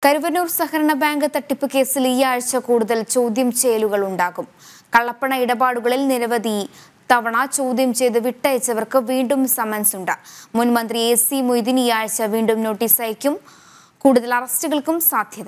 കരുവന്നൂർ സഹകരണ ബാങ്ക് തട്ടിപ്പ് കേസിൽ ഈ ആഴ്ച കൂടുതൽ ചോദ്യം ചെയ്യലുകൾ ഉണ്ടാകും. കള്ളപ്പണ ഇടപാടുകളിൽ നിരവധി തവണ ചോദ്യം ചെയ്ത് വിട്ടയച്ചവർക്ക് വീണ്ടും സമൻസ് ഉണ്ട്. മുൻ മന്ത്രി AC മൊയ്തീൻ ഈ ആഴ്ച വീണ്ടും നോട്ടീസ് അയക്കും. കൂടുതൽ അറസ്റ്റുകൾക്കും സാധ്യത.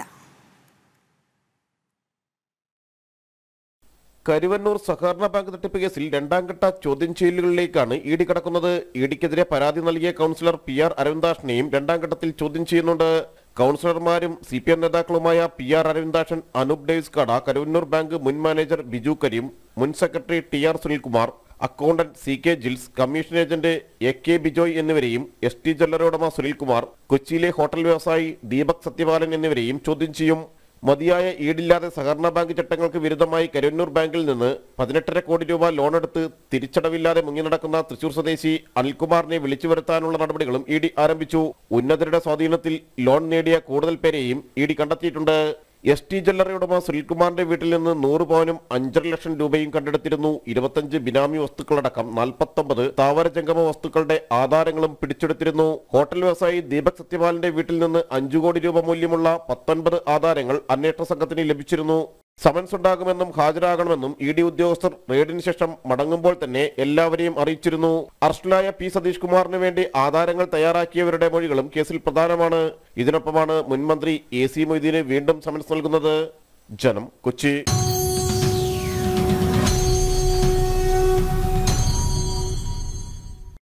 കരുവന്നൂർ സഹകരണ ബാങ്ക് തട്ടിപ്പ് കേസിൽ രണ്ടാം ഘട്ട ചോദ്യം ചെയ്യലുകളിലേക്കാണ് ED കടക്കുന്നത്. EDക്കെതിരെ പരാതി നൽകിയ കൗൺസിലർ PR അരവിന്ദാക്ഷനെയും രണ്ടാം ഘട്ടത്തിൽ ചോദ്യം ചെയ്യുന്നുണ്ട്. കൗൺസിലർമാരും CPM നേതാക്കളുമായ PR അരവിന്ദാക്ഷൻ, അനൂപ് ഡേവിസ് കട, കരുവന്നൂർ ബാങ്ക് മുൻ മാനേജർ ബിജു കരീം, മുൻ secretary TR Sunilkumar, accountant CK Jils, commission agent AK Bijoy എന്നിവരെയും ST ജ്വല്ലറി ഉടമ സുനിൽകുമാർ, കൊച്ചിയിലെ ഹോട്ടൽ വ്യവസായി ദീപക് സത്യപാലൻ എന്നിവരെയും ചോദ്യം ചെയ്യും. മതിയായ ഈടില്ലാതെ സഹകരണ ബാങ്ക് ചട്ടങ്ങൾക്ക് വിരുദ്ധമായി കരുവന്നൂർ ബാങ്കിൽ നിന്ന് 18.5 കോടി രൂപ ലോണെടുത്ത് തിരിച്ചടവില്ലാതെ മുങ്ങി നടക്കുന്ന തൃശൂർ സ്വദേശി അനിൽകുമാറിനെ വിളിച്ചു വരുത്താനുള്ള നടപടികളും ED ആരംഭിച്ചു. ഉന്നതരുടെ സ്വാധീനത്തിൽ ലോൺ നേടിയ കൂടുതൽ പേരെയും ED കണ്ടെത്തിയിട്ടുണ്ട്. ST ജ്വല്ലറി ഉടമ സുനിൽകുമാറിന്റെ വീട്ടിൽ നിന്ന് 100 പവനും 5.5 ലക്ഷം രൂപയും കണ്ടെടുത്തിരുന്നു. 25 ബിനാമി വസ്തുക്കളടക്കം 49 താവരജംഗമ വസ്തുക്കളുടെ ആധാരങ്ങളും പിടിച്ചെടുത്തിരുന്നു. ഹോട്ടൽ വ്യവസായി ദീപക് സത്യപാലന്റെ വീട്ടിൽ നിന്ന് 5 കോടി രൂപ മൂല്യമുള്ള 19 ആധാരങ്ങൾ അന്വേഷണ സംഘത്തിന് ലഭിച്ചിരുന്നു. സമൻസ് ഉണ്ടാകുമെന്നും ഹാജരാകണമെന്നും ED ഉദ്യോഗസ്ഥർ റെയ്ഡിന് ശേഷം മടങ്ങുമ്പോൾ തന്നെ എല്ലാവരെയും അറിയിച്ചിരുന്നു. അറസ്റ്റിലായ P സതീഷ് കുമാറിന് വേണ്ടി ആധാരങ്ങൾ തയ്യാറാക്കിയവരുടെ മൊഴികളും കേസിൽ പ്രധാനമാണ്. ഇതിനൊപ്പമാണ് മുൻ മന്ത്രി AC മൊയ്തീന് വീണ്ടും സമൻസ് നൽകുന്നത്. ജനം, കൊച്ചി.